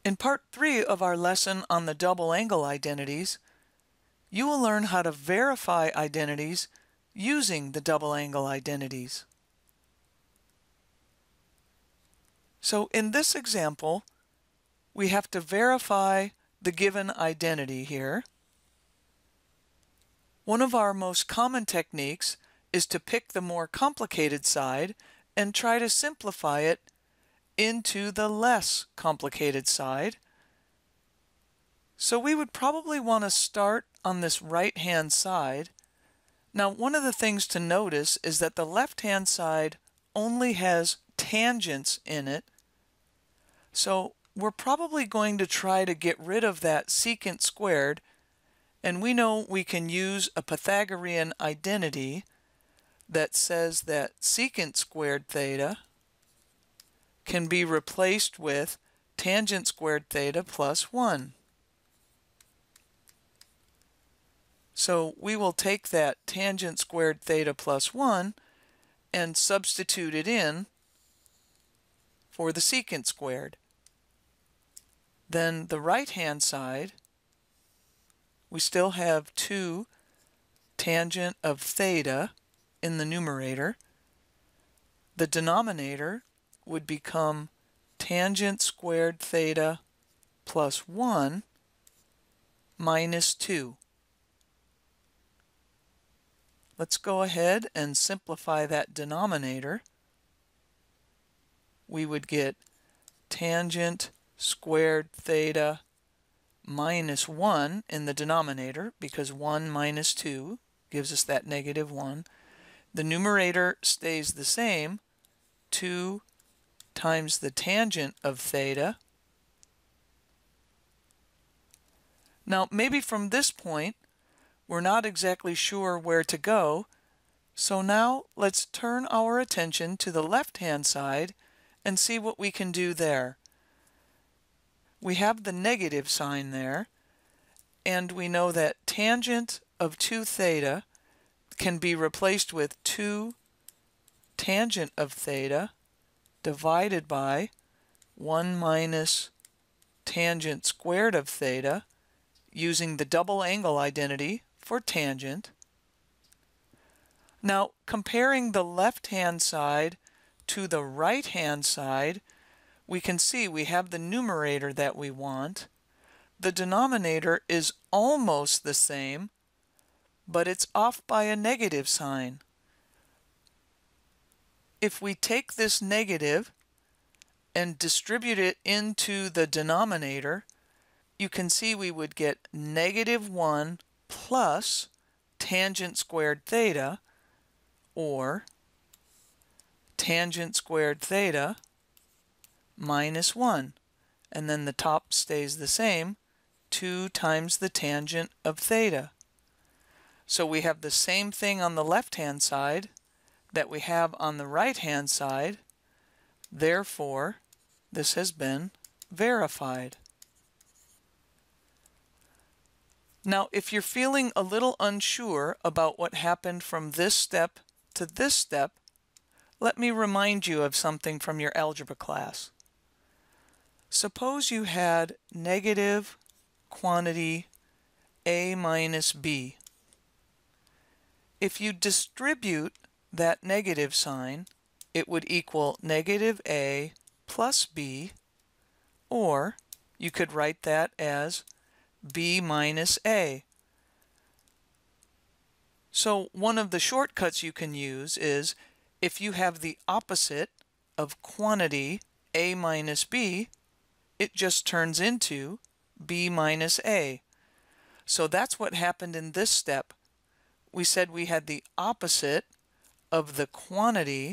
In part 3 of our lesson on the double angle identities, you will learn how to verify identities using the double angle identities. So in this example, we have to verify the given identity here. One of our most common techniques is to pick the more complicated side and try to simplify it into the less complicated side. So we would probably want to start on this right-hand side. Now, one of the things to notice is that the left-hand side only has tangents in it. So we're probably going to try to get rid of that secant squared, and we know we can use a Pythagorean identity that says that secant squared theta can be replaced with tangent squared theta plus 1. So we will take that tangent squared theta plus 1 and substitute it in for the secant squared. Then the right-hand side, we still have 2 tangent of theta in the numerator. The denominator would become tangent squared theta plus 1 minus 2. Let's go ahead and simplify that denominator. We would get tangent squared theta minus 1 in the denominator, because 1 minus 2 gives us that negative 1. The numerator stays the same, 2 times the tangent of theta. Now, maybe from this point, we're not exactly sure where to go, so now let's turn our attention to the left-hand side and see what we can do there. We have the negative sign there, and we know that tangent of 2 theta can be replaced with 2 tangent of theta divided by 1 minus tangent squared of theta using the double angle identity for tangent. Now, comparing the left-hand side to the right-hand side, we can see we have the numerator that we want. The denominator is almost the same, but it's off by a negative sign. If we take this negative and distribute it into the denominator, you can see we would get negative 1 plus tangent squared theta, or tangent squared theta minus 1. And then the top stays the same, 2 times the tangent of theta. So we have the same thing on the left-hand side that we have on the right-hand side. Therefore, this has been verified. Now, if you're feeling a little unsure about what happened from this step to this step, let me remind you of something from your algebra class. Suppose you had negative quantity a minus b. If you distribute that negative sign, it would equal negative a plus b, or you could write that as b minus a. So one of the shortcuts you can use is, if you have the opposite of quantity a minus b, it just turns into b minus a. So that's what happened in this step. We said we had the opposite of the quantity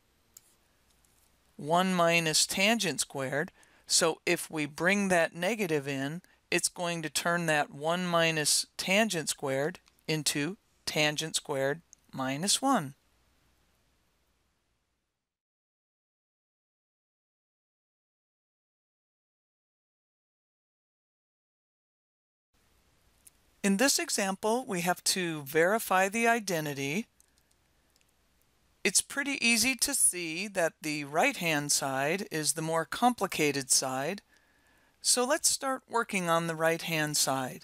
1 minus tangent squared. So if we bring that negative in, it's going to turn that 1 minus tangent squared into tangent squared minus 1. In this example, we have to verify the identity. It's pretty easy to see that the right-hand side is the more complicated side. So let's start working on the right-hand side.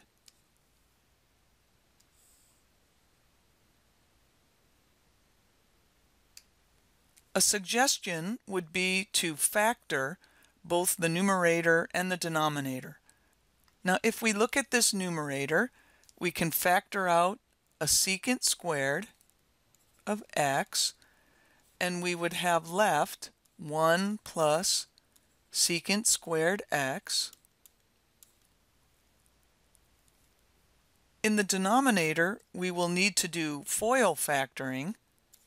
A suggestion would be to factor both the numerator and the denominator. Now, if we look at this numerator, we can factor out a secant squared of x, and we would have left 1 plus secant squared x. In the denominator, we will need to do FOIL factoring.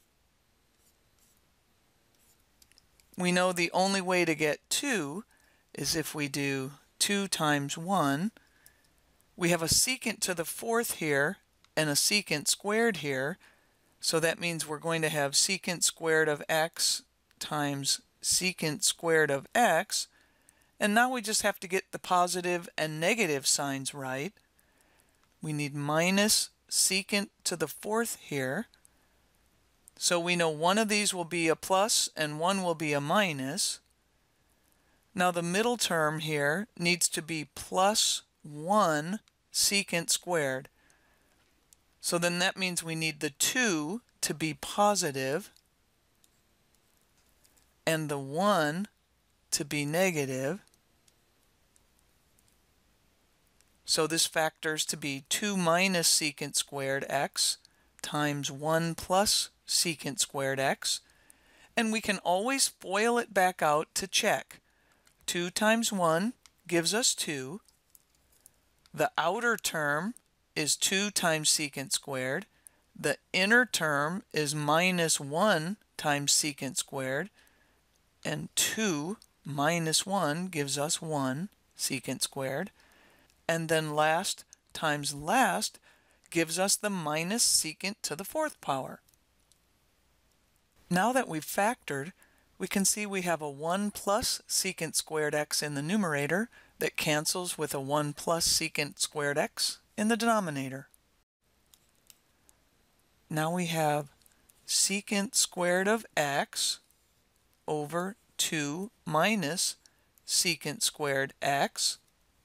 We know the only way to get 2 is if we do 2 times 1. We have a secant to the fourth here and a secant squared here, so that means we're going to have secant squared of x times secant squared of x, and now we just have to get the positive and negative signs right. We need minus secant to the fourth here. So we know one of these will be a plus and one will be a minus. Now the middle term here needs to be plus 1 secant squared. So then that means we need the 2 to be positive and the 1 to be negative. So this factors to be 2 minus secant squared x times 1 plus secant squared x, and we can always FOIL it back out to check. 2 times 1 gives us 2. The outer term is 2 times secant squared. The inner term is minus 1 times secant squared, and 2 minus 1 gives us 1 secant squared. And then last times last gives us the minus secant to the fourth power. Now that we've factored, we can see we have a 1 plus secant squared x in the numerator that cancels with a 1 plus secant squared x in the denominator. Now we have secant squared of x over 2 minus secant squared x.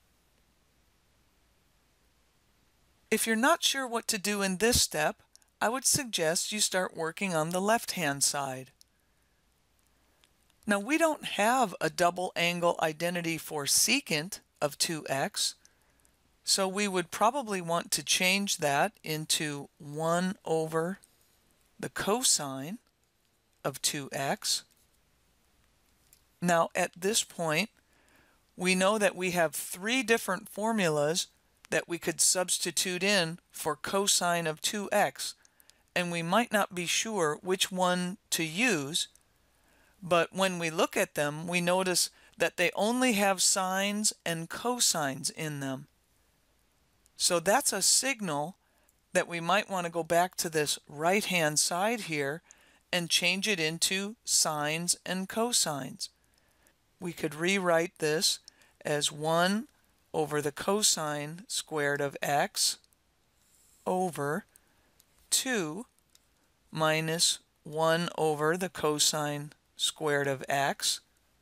If you're not sure what to do in this step, I would suggest you start working on the left-hand side. Now we don't have a double angle identity for secant of 2x, so we would probably want to change that into 1 over the cosine of 2x. Now at this point, we know that we have 3 different formulas that we could substitute in for cosine of 2x, and we might not be sure which one to use, but when we look at them, we notice that they only have sines and cosines in them. So that's a signal that we might want to go back to this right-hand side here and change it into sines and cosines. We could rewrite this as 1 over the cosine squared of x over 2 minus 1 over the cosine squared of x.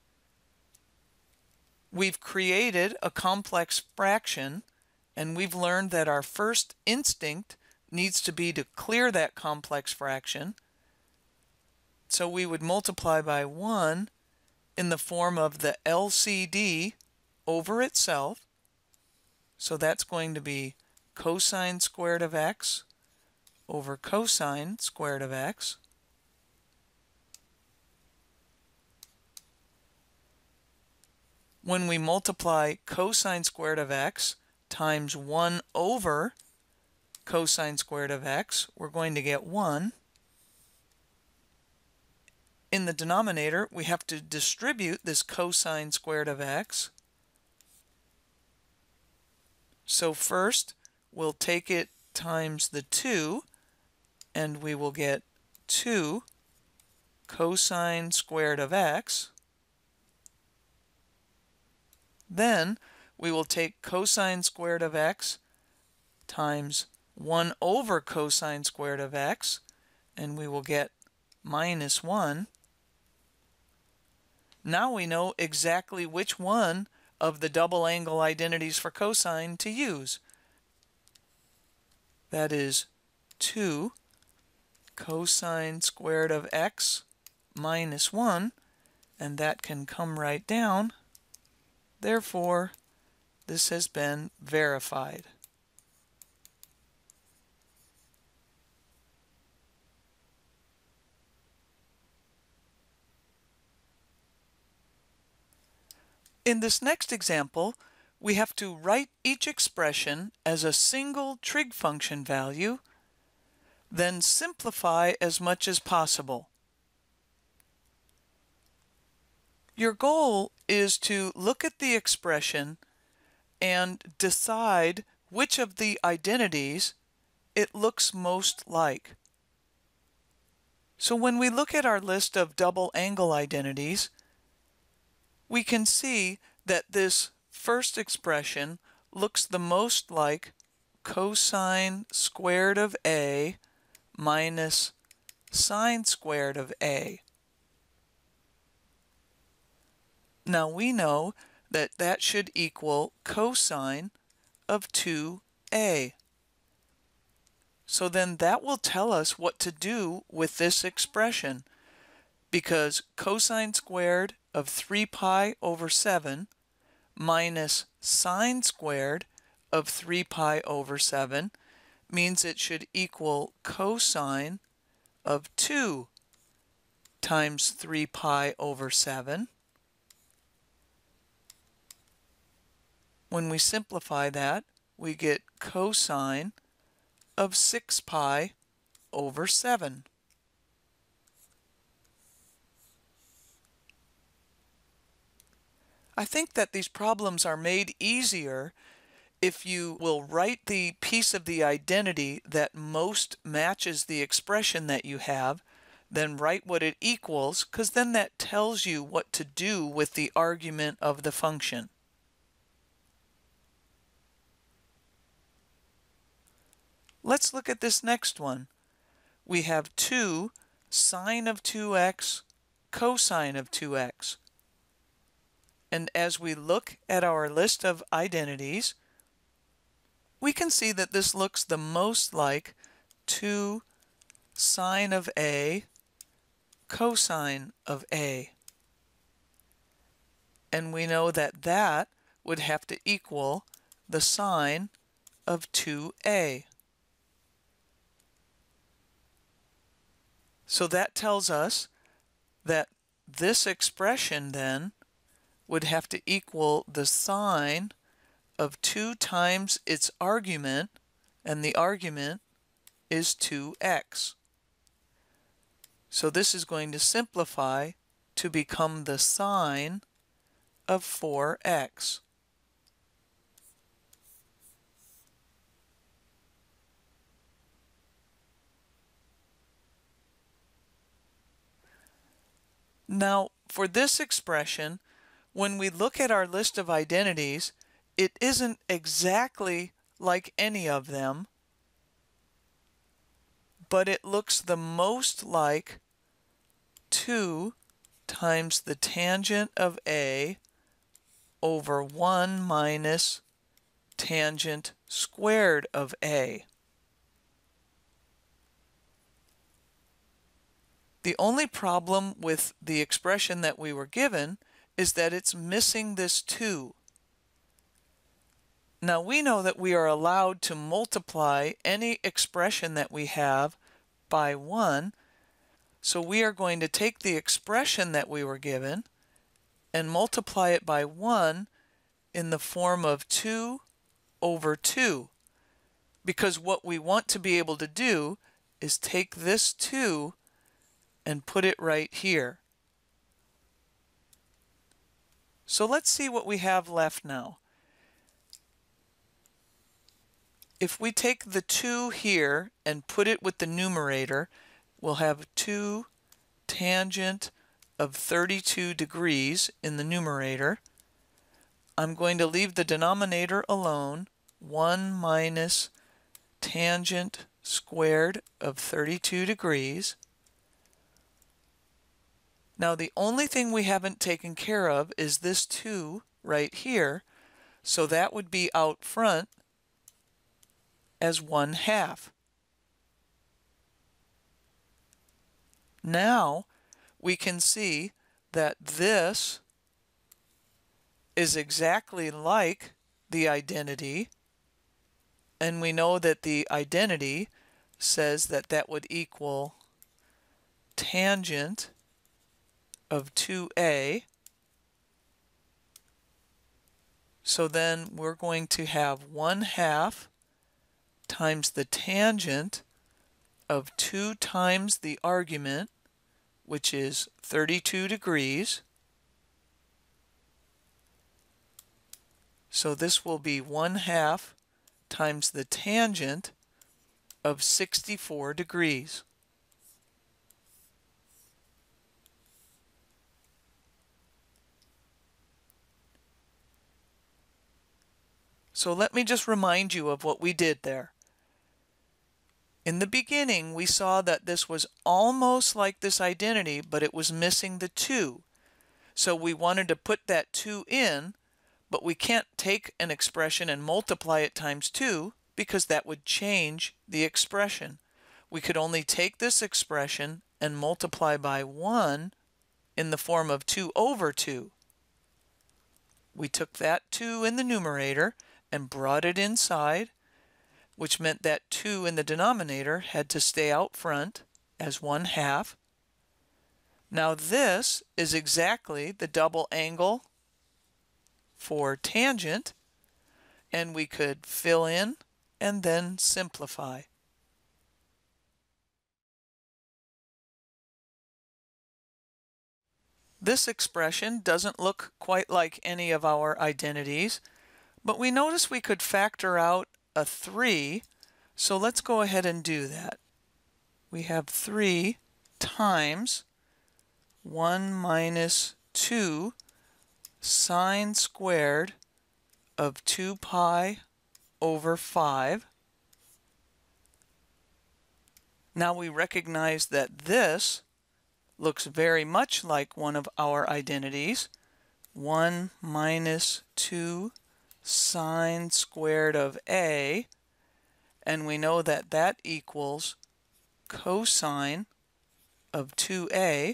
We've created a complex fraction, and we've learned that our first instinct needs to be to clear that complex fraction. So we would multiply by 1 in the form of the LCD over itself. So that's going to be cosine squared of x over cosine squared of x. When we multiply cosine squared of x times 1 over cosine squared of x, we're going to get 1. In the denominator, we have to distribute this cosine squared of x. So first, we'll take it times the 2, and we will get 2 cosine squared of x. Then we will take cosine squared of x times 1 over cosine squared of x, and we will get minus 1. Now we know exactly which one of the double angle identities for cosine to use. That is 2 cosine squared of x minus 1, and that can come right down. Therefore, this has been verified. In this next example, we have to write each expression as a single trig function value, then simplify as much as possible. Your goal is to look at the expression and decide which of the identities it looks most like. So when we look at our list of double angle identities, we can see that this first expression looks the most like cosine squared of A minus sine squared of A. Now we know that that should equal cosine of 2A. So then that will tell us what to do with this expression, because cosine squared of 3 pi over 7 minus sine squared of 3 pi over 7 means it should equal cosine of 2 times 3 pi over 7. When we simplify that, we get cosine of 6 pi over 7. I think that these problems are made easier if you will write the piece of the identity that most matches the expression that you have, then write what it equals, because then that tells you what to do with the argument of the function. Let's look at this next one. We have 2 sine of 2x cosine of 2x. And as we look at our list of identities, we can see that this looks the most like 2 sine of A cosine of A. And we know that that would have to equal the sine of 2A. So that tells us that this expression then would have to equal the sine of 2 times its argument, and the argument is 2x. So this is going to simplify to become the sine of 4x. Now, for this expression, when we look at our list of identities, it isn't exactly like any of them, but it looks the most like 2 times the tangent of A over 1 minus tangent squared of A. The only problem with the expression that we were given is that it's missing this 2. Now we know that we are allowed to multiply any expression that we have by 1, so we are going to take the expression that we were given and multiply it by 1 in the form of 2 over 2, because what we want to be able to do is take this 2 and put it right here. So let's see what we have left now. If we take the 2 here and put it with the numerator, we'll have 2 tangent of 32 degrees in the numerator. I'm going to leave the denominator alone, 1 minus tangent squared of 32 degrees. Now the only thing we haven't taken care of is this 2 right here. So that would be out front as 1/2. Now we can see that this is exactly like the identity, and we know that the identity says that that would equal tangent of 2a. So then we're going to have 1/2 times the tangent of 2 times the argument, which is 32 degrees. So this will be 1/2 times the tangent of 64 degrees. So let me just remind you of what we did there. In the beginning, we saw that this was almost like this identity, but it was missing the 2. So we wanted to put that 2 in, but we can't take an expression and multiply it times 2 because that would change the expression. We could only take this expression and multiply by 1 in the form of 2 over 2. We took that 2 in the numerator and brought it inside, which meant that 2 in the denominator had to stay out front as 1/2. Now this is exactly the double angle for tangent, and we could fill in and then simplify. This expression doesn't look quite like any of our identities, but we notice we could factor out a 3, so let's go ahead and do that. We have 3 times 1 minus 2 sine squared of 2 pi over 5. Now we recognize that this looks very much like one of our identities. 1 minus 2 sine squared of a, and we know that that equals cosine of 2a.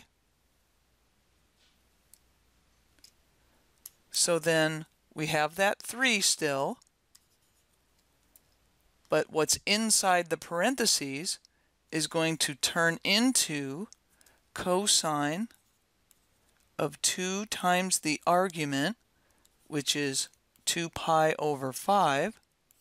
So then we have that 3 still, but what's inside the parentheses is going to turn into cosine of 2 times the argument, which is 2 pi over 5.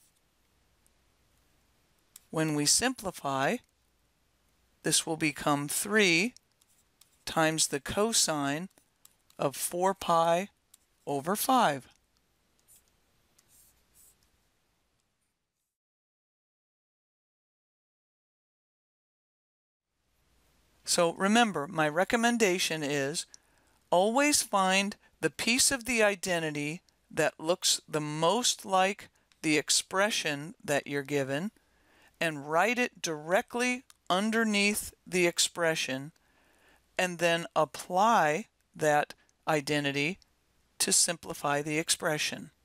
When we simplify, this will become 3 times the cosine of 4 pi over 5. So remember, my recommendation is always find the piece of the identity that looks the most like the expression that you're given and write it directly underneath the expression, and then apply that identity to simplify the expression.